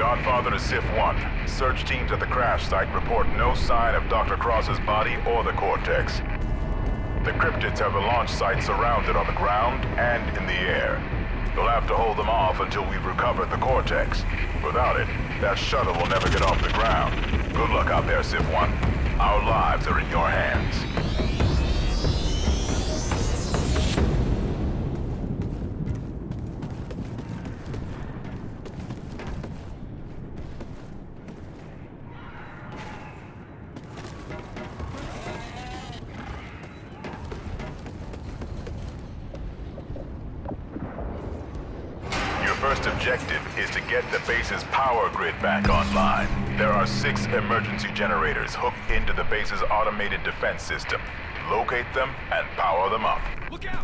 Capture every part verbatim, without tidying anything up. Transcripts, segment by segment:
Godfather to Sif one. Search teams at the crash site report no sign of Doctor Cross's body or the Cortex. The cryptids have the launch site surrounded on the ground and in the air. You'll have to hold them off until we've recovered the Cortex. Without it, that shuttle will never get off the ground. Good luck out there, Sif one. Our lives are in your hands. First objective is to get the base's power grid back online. There are six emergency generators hooked into the base's automated defense system. Locate them and power them up. Look out!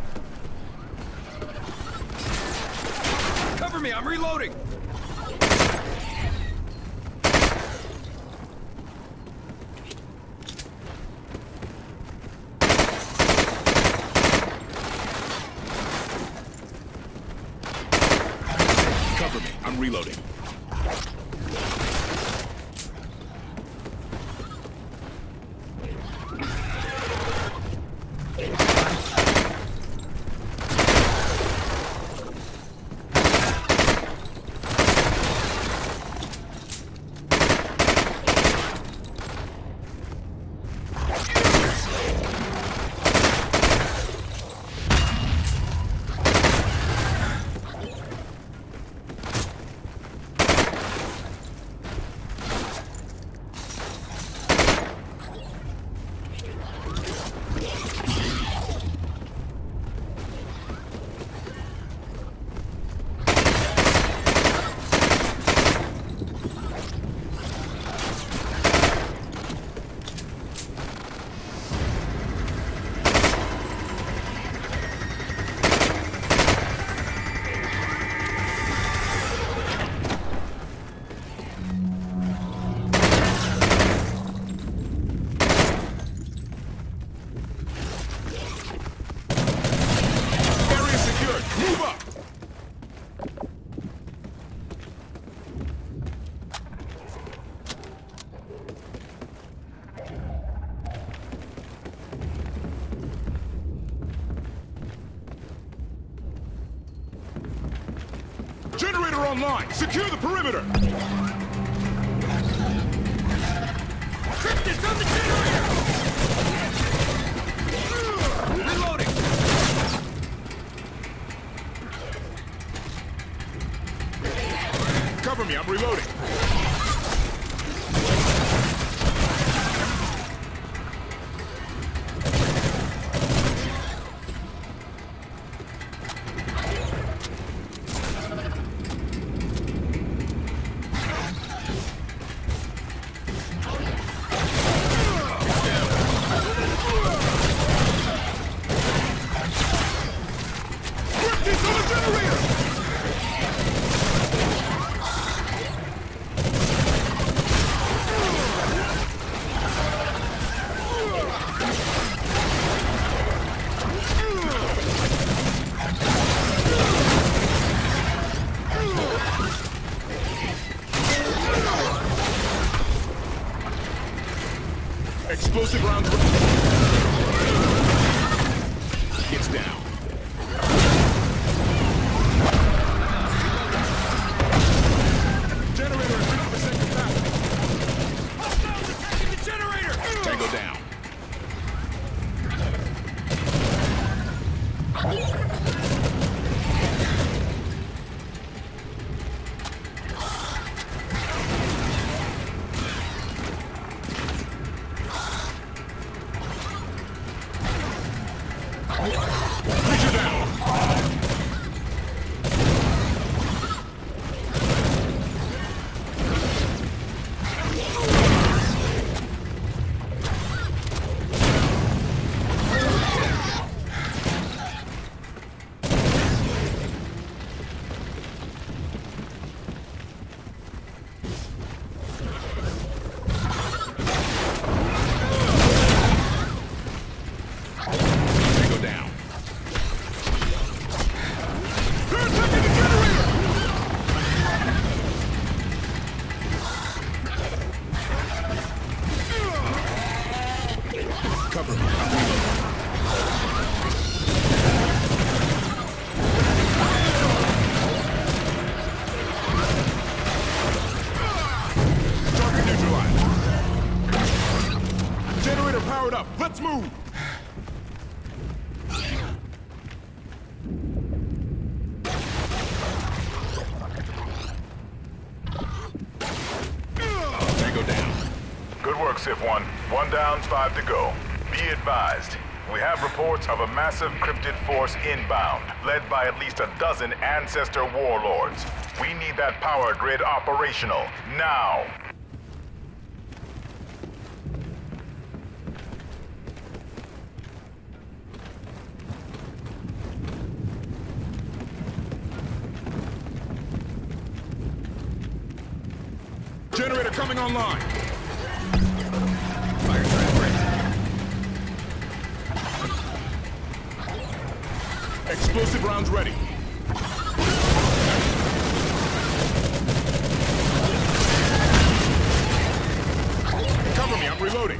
Cover me, I'm reloading! Cover me. I'm reloading. Generator online! Secure the perimeter! Cryptids on the generator! Reloading! Cover me, I'm reloading. Explosive rounds. Gets down. Generator is fifty percent capacity. Hostiles attacking the generator! Tango down. Let's move! Tango down. Good work, Sif one. One down, five to go. Be advised, we have reports of a massive cryptid force inbound, led by at least a dozen ancestor warlords. We need that power grid operational, now! Generator coming online. Fire trap ready. Explosive rounds ready. Cover me, I'm reloading.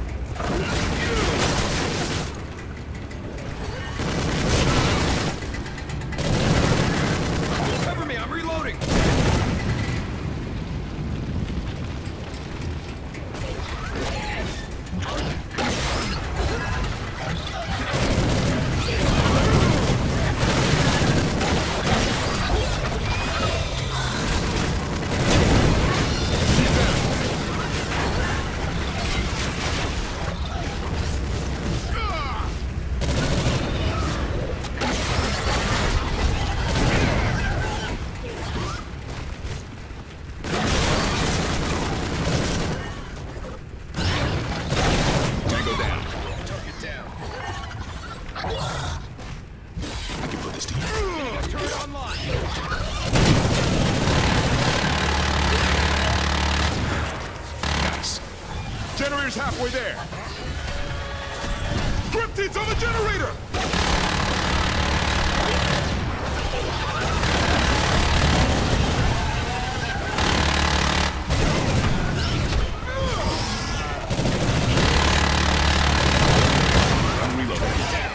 Cover me, I'm reloading. Generator's halfway there. Cryptids on the generator! I'm reloading.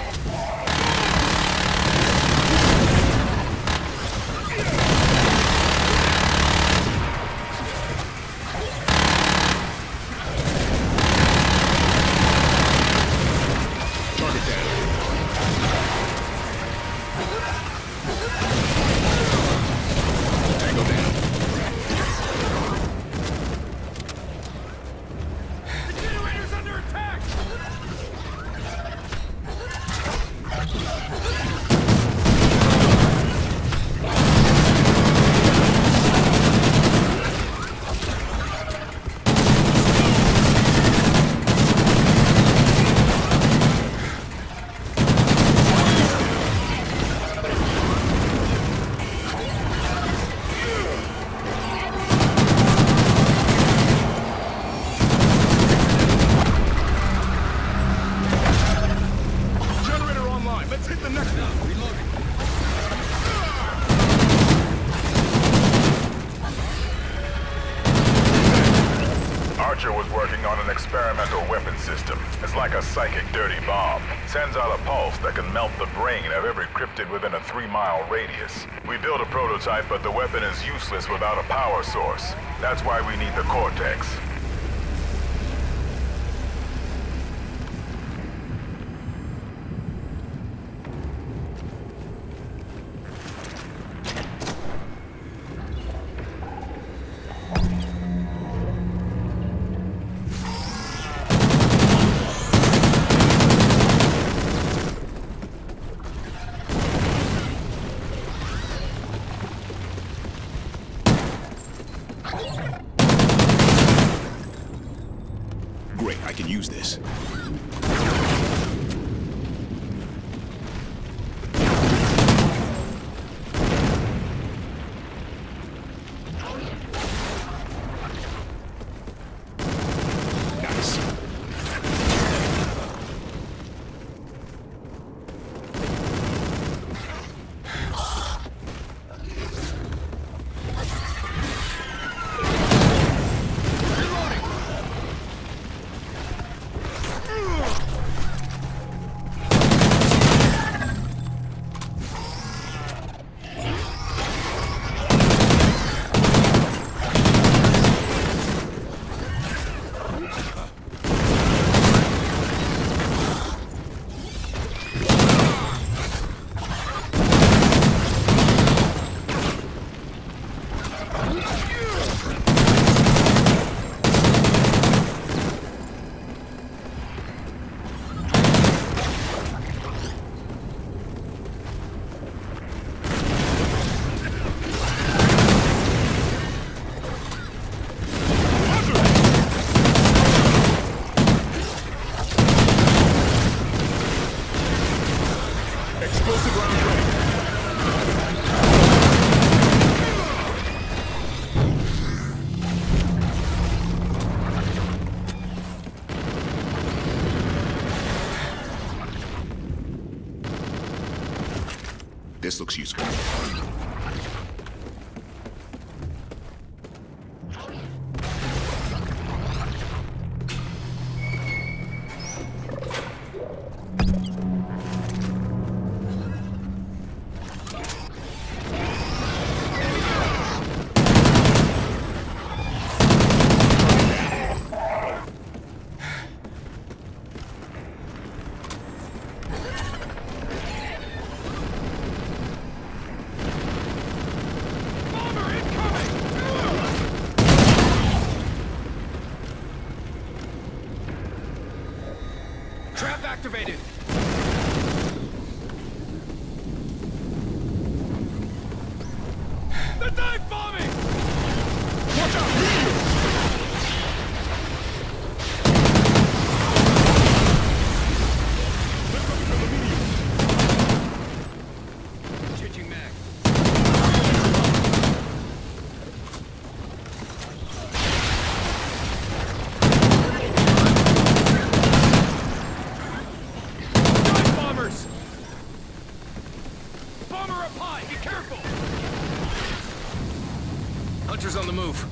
Was working on an experimental weapon system. It's like a psychic dirty bomb. Sends out a pulse that can melt the brain of every cryptid within a three-mile radius. We built a prototype, but the weapon is useless without a power source. That's why we need the Cortex. Great, I can use this. Nice. Explosive round ready. This looks useful. Trap activated! The dive bombing! Watch out! Medium! Let's go for the medium. Changing mag. Dive bombers! Bomber up high! Be careful! Hunters on the move.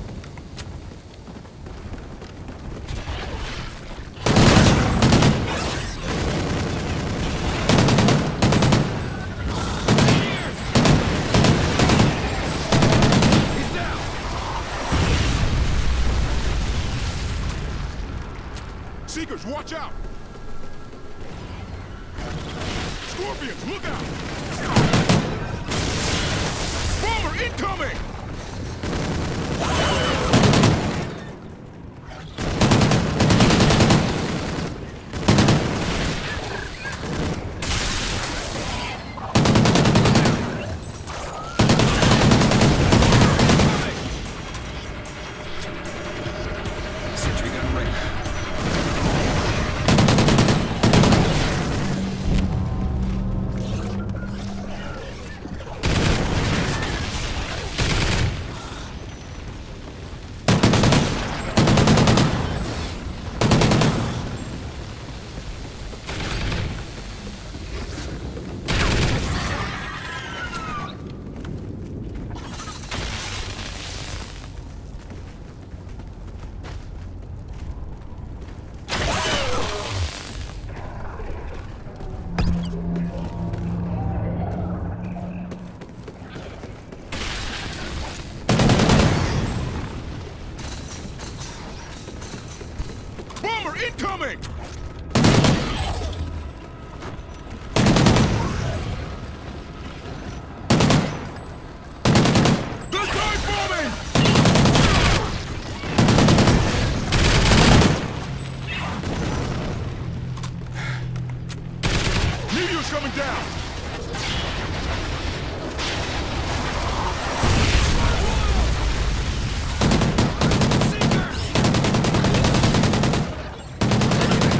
He's down! Seekers, watch out! Scorpions, look out! Bomber incoming! Sentry gun ready. Bomber incoming! The dive bombing! Meteor's coming down! Seekers!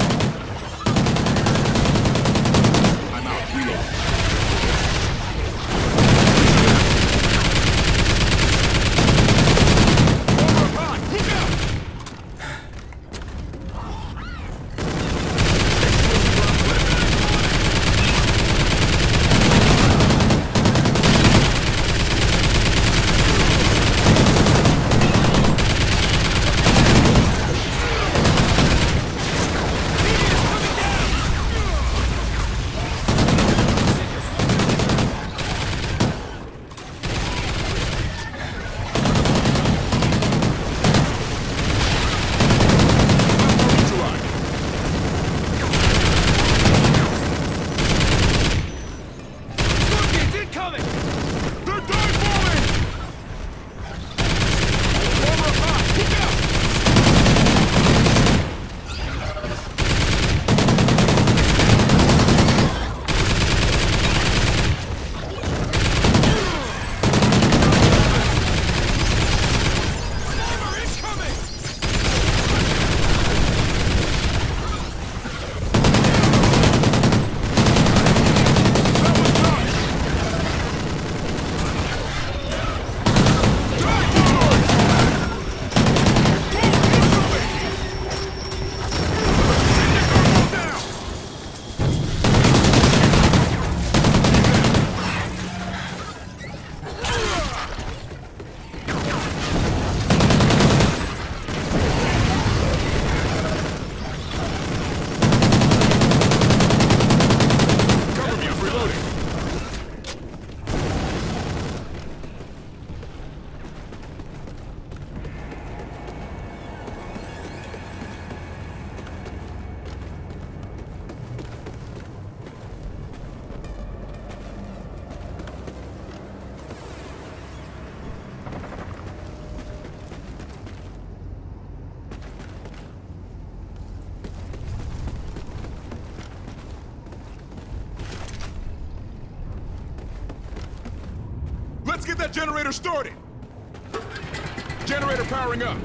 get that generator started. Generator powering up.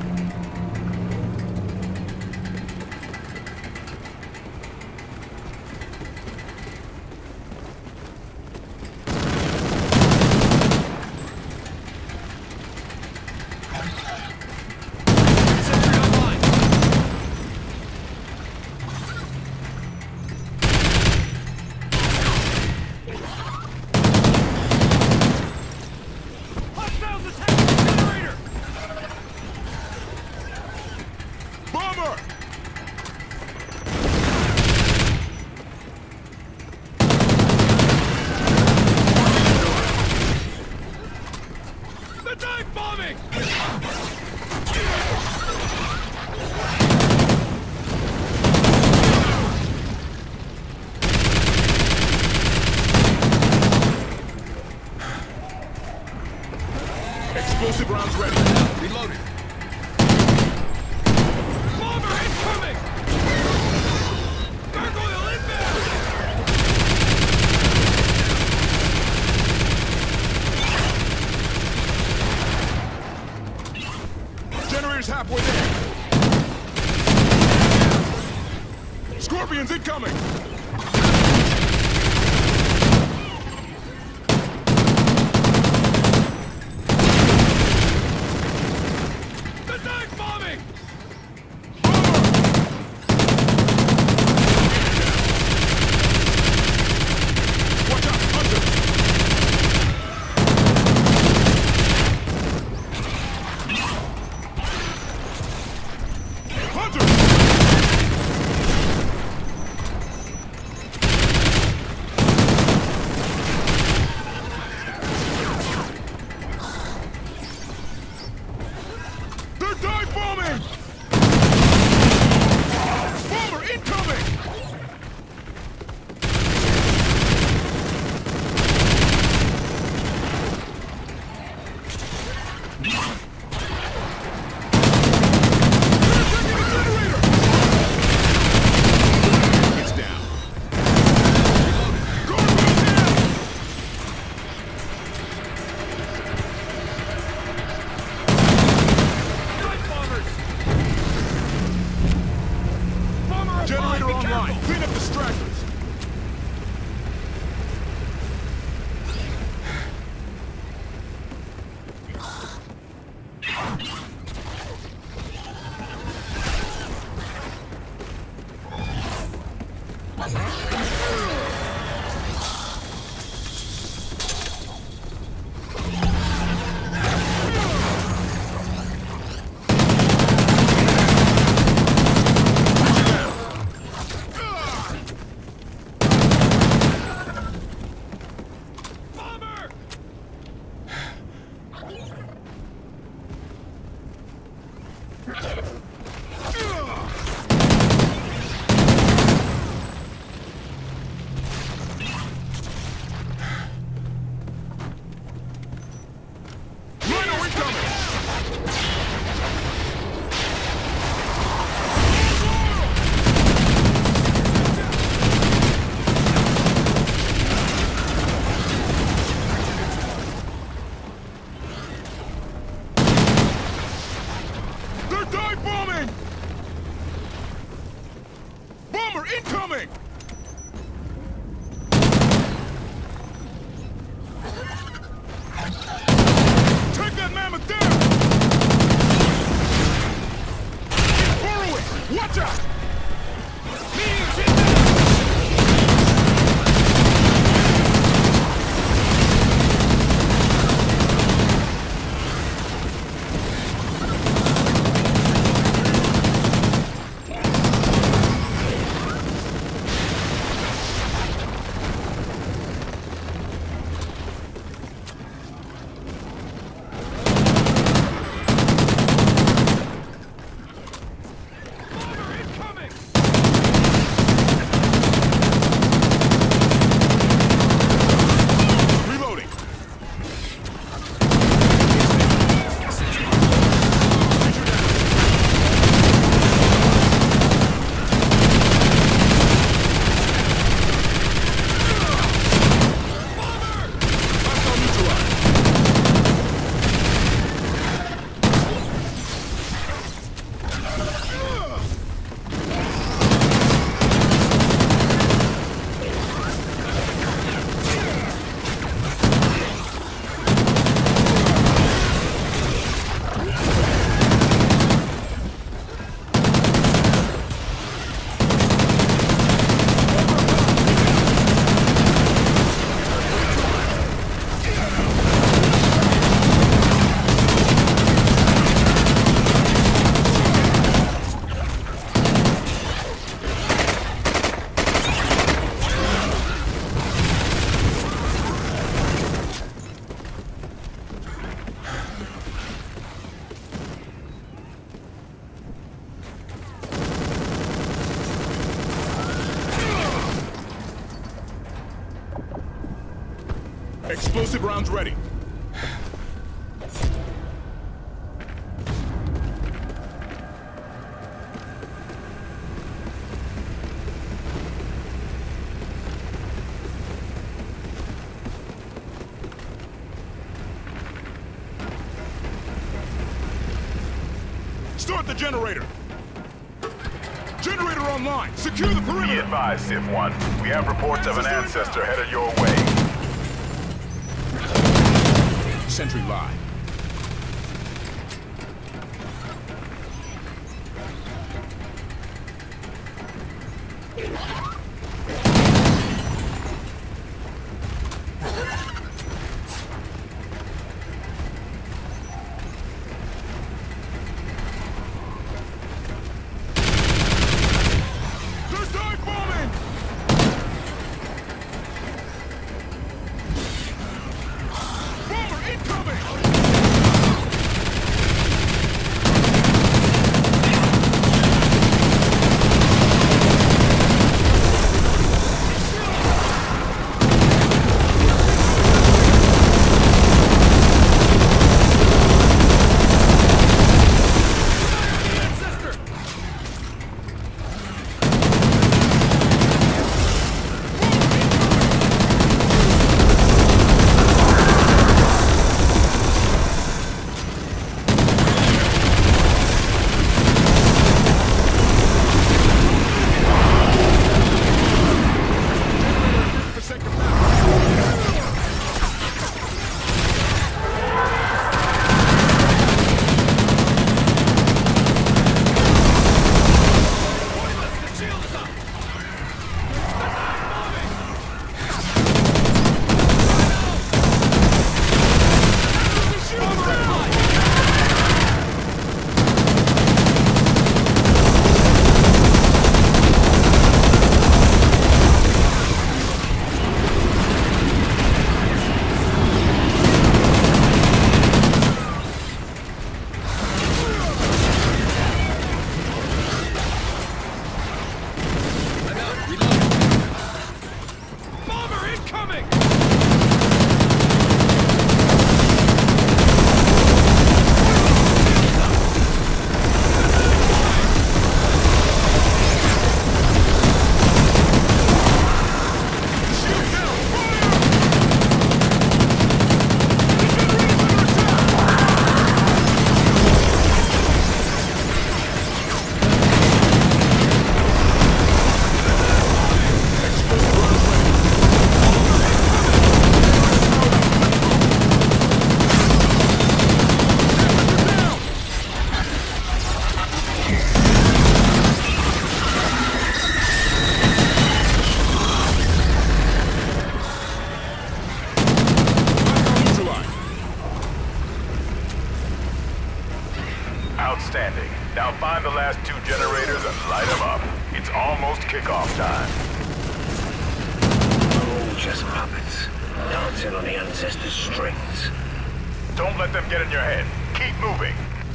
Explosive rounds ready. Reloading. Bomber incoming! Gargoyle inbound! Generator's halfway there. Scorpions incoming! Clean up distractors! Incoming! Take that mammoth down! Borrow it! Watch out! Meteors inbound! Explosive rounds ready. Start the generator! Generator online! Secure the perimeter! Be advised, Civ one. We have reports of an ancestor headed your way. Sentry live. Outstanding. Now find the last two generators and light them up. It's almost kickoff time. We're all just puppets, dancing on the ancestors' strings. Don't let them get in your head. Keep moving.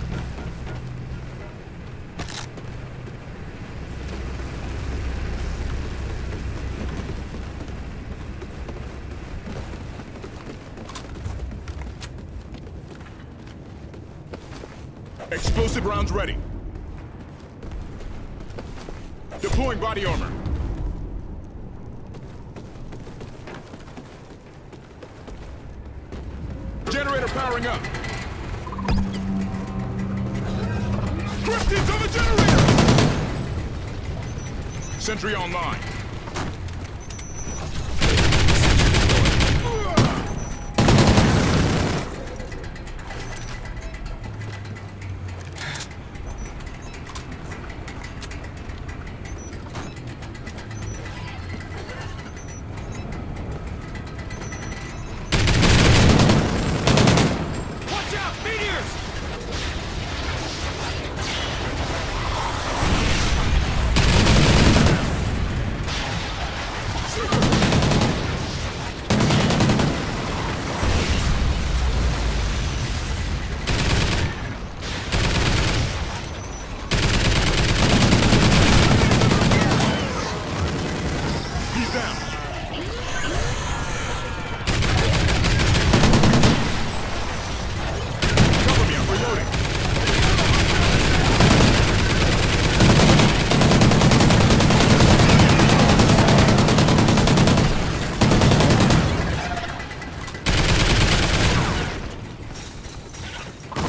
Explosive rounds ready. Deploying body armor. Generator powering up. Cryptids on the generator! Sentry online.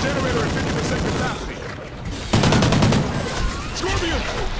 Generator at fifty percent capacity. Scorpion!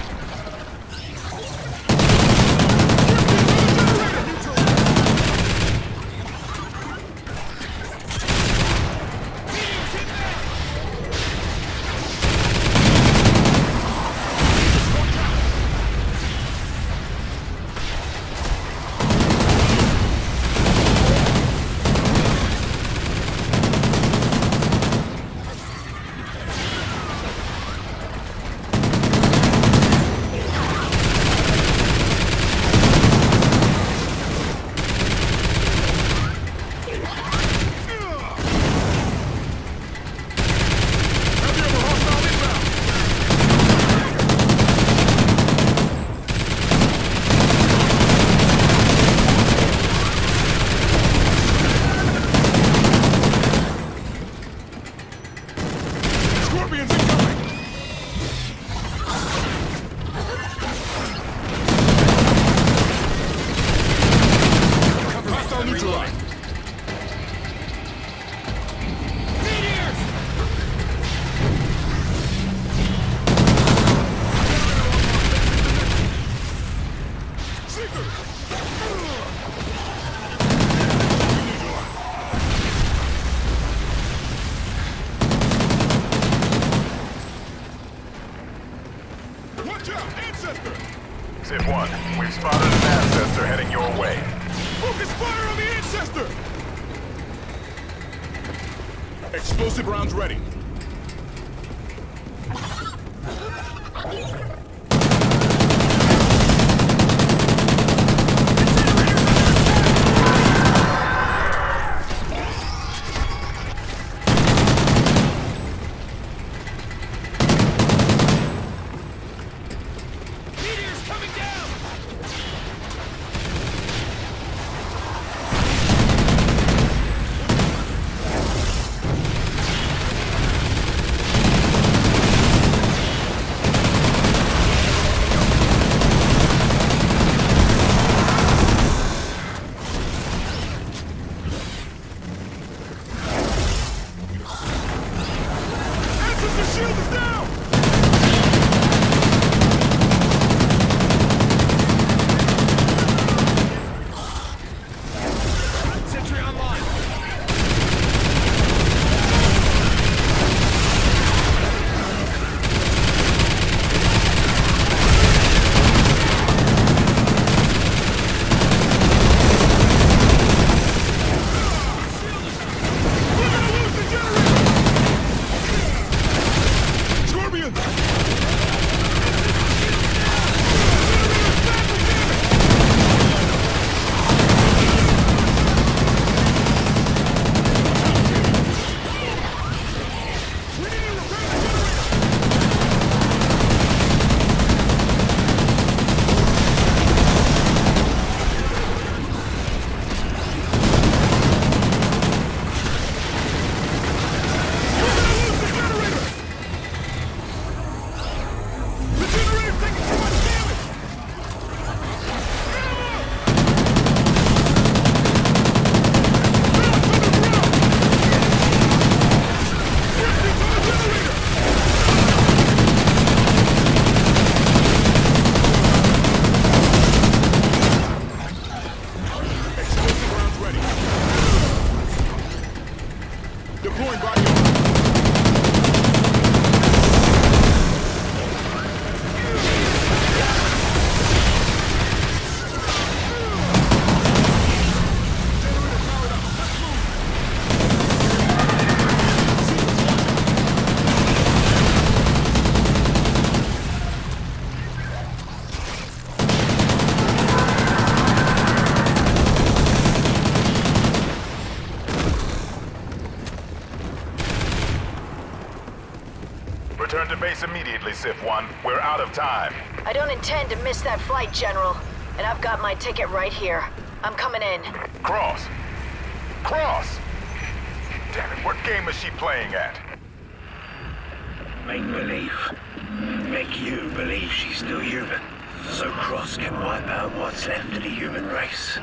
Civ one, we've spotted an ancestor heading your way. Focus fire on the ancestor! Explosive rounds ready. Return to base immediately, Civ one. We're out of time. I don't intend to miss that flight, General. And I've got my ticket right here. I'm coming in. Cross! Cross! Damn it, what game is she playing at? Make believe. Make you believe she's still human. So Cross can wipe out what's left of the human race.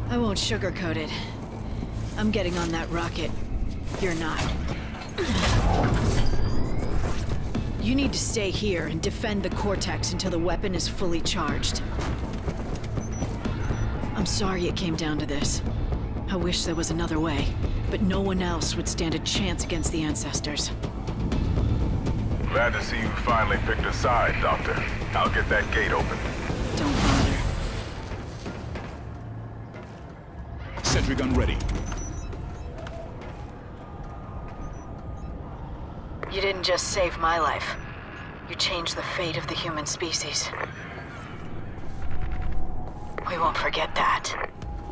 I won't sugarcoat it. I'm getting on that rocket. You're not. You need to stay here and defend the Cortex until the weapon is fully charged. I'm sorry it came down to this. I wish there was another way, but no one else would stand a chance against the Ancestors. Glad to see you finally picked a side, Doctor. I'll get that gate open. Don't bother. Sentry gun ready. You didn't just save my life. You changed the fate of the human species. We won't forget that.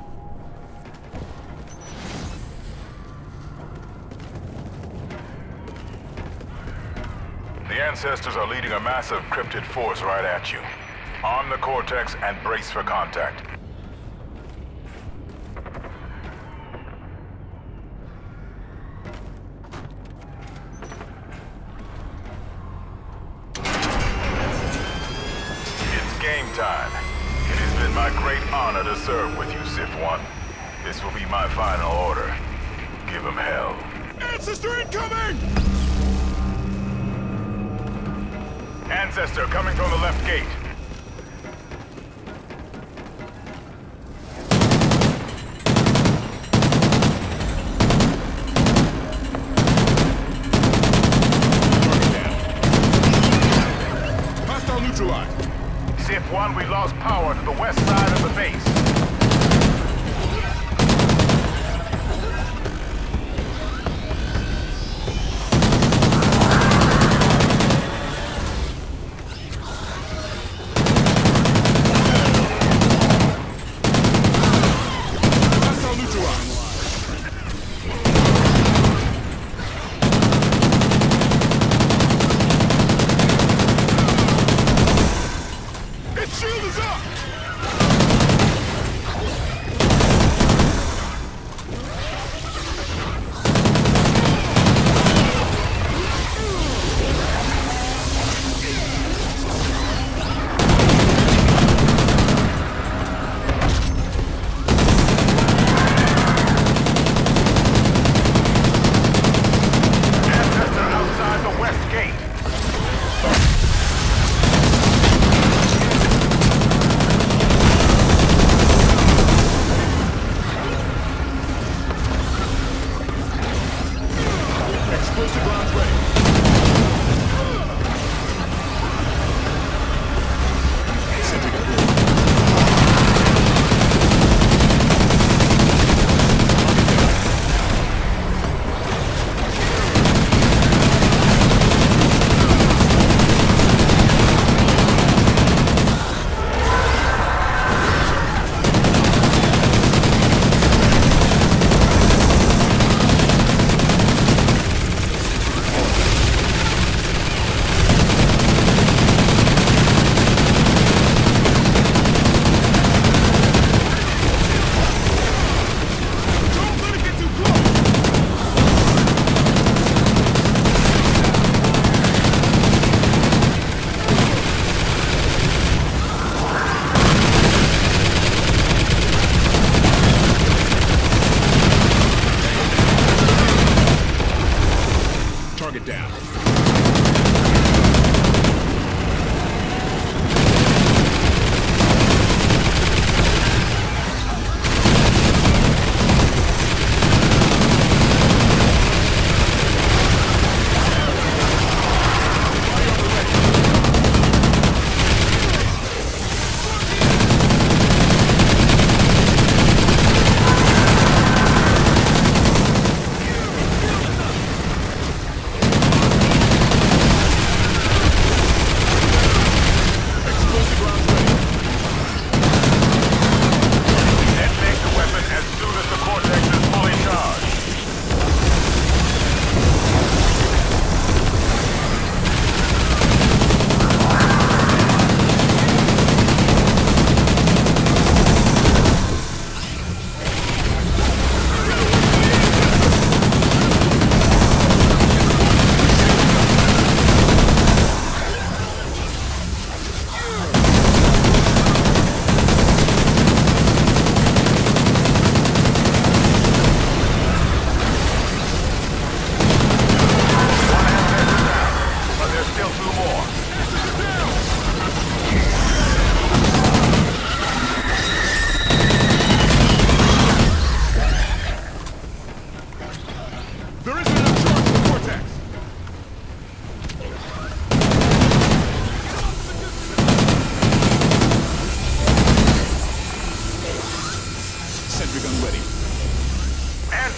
The Ancestors are leading a massive cryptid force right at you. Arm the Cortex and brace for contact. It's game time. It has been my great honor to serve with you, Sif One. This will be my final order. Give them hell. Ancestor incoming! Ancestor coming from the left gate. Hostile neutralized. Sif One, we lost power to the west side of the base. Shield is up!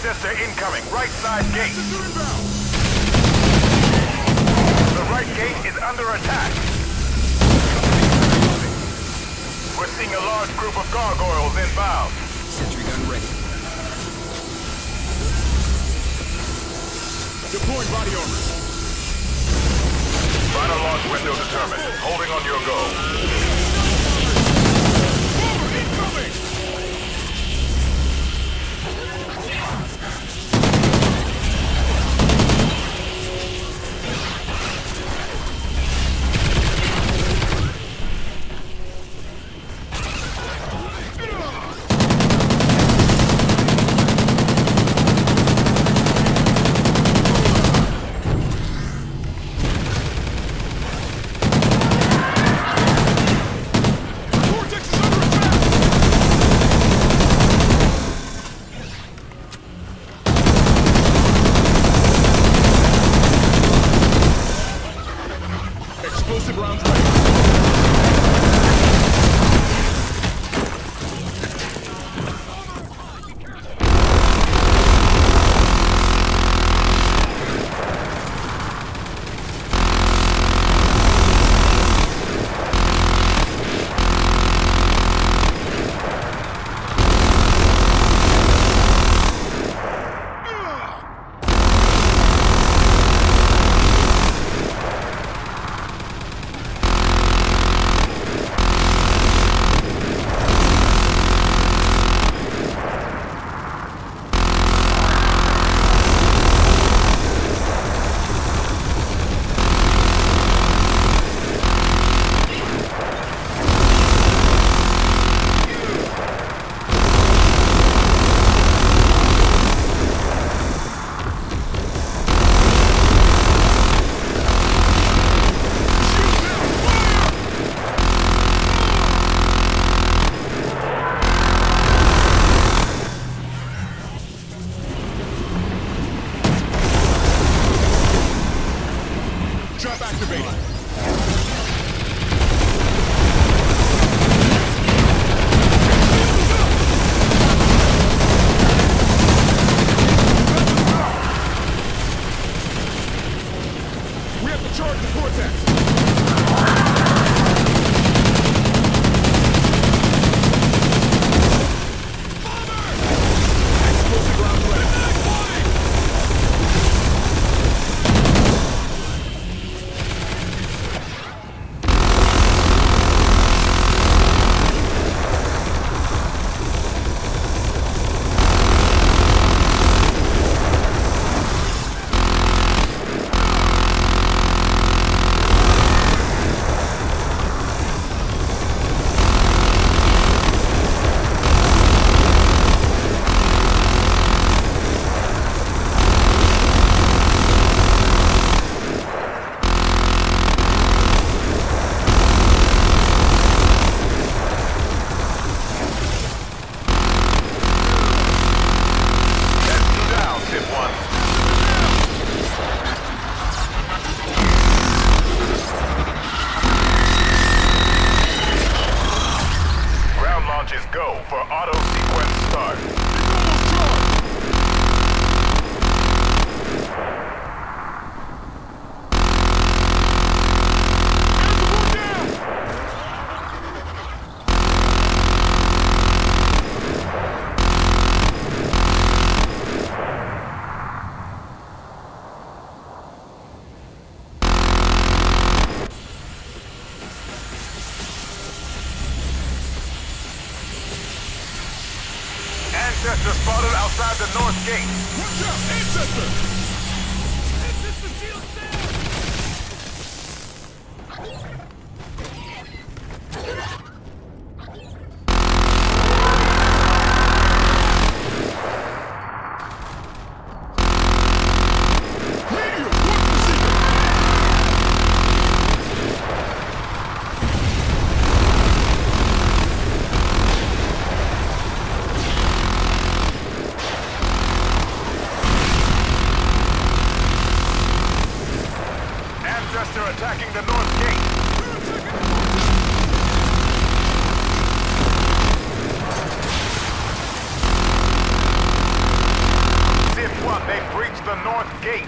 Ancestor incoming, right side gate. The right gate is under attack. We're seeing a large group of gargoyles inbound. Sentry gun ready. Deploying body armor. Final launch window determined. Holding on your go. Incoming! Explosive rounds ready. Trap activated. We have to charge the cortex. Explosive rounds ready. Go for auto sequence start. Ancestor spotted outside the north gate. Watch out, Ancestor! Ancestor shield the north gate.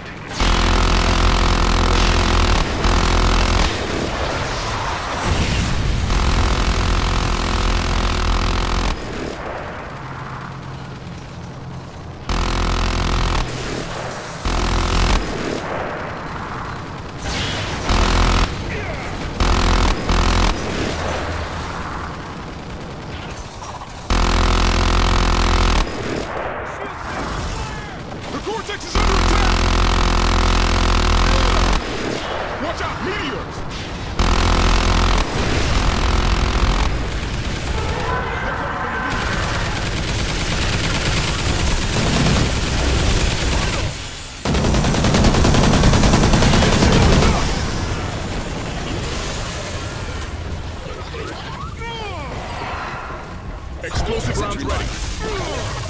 Explosive rounds ready.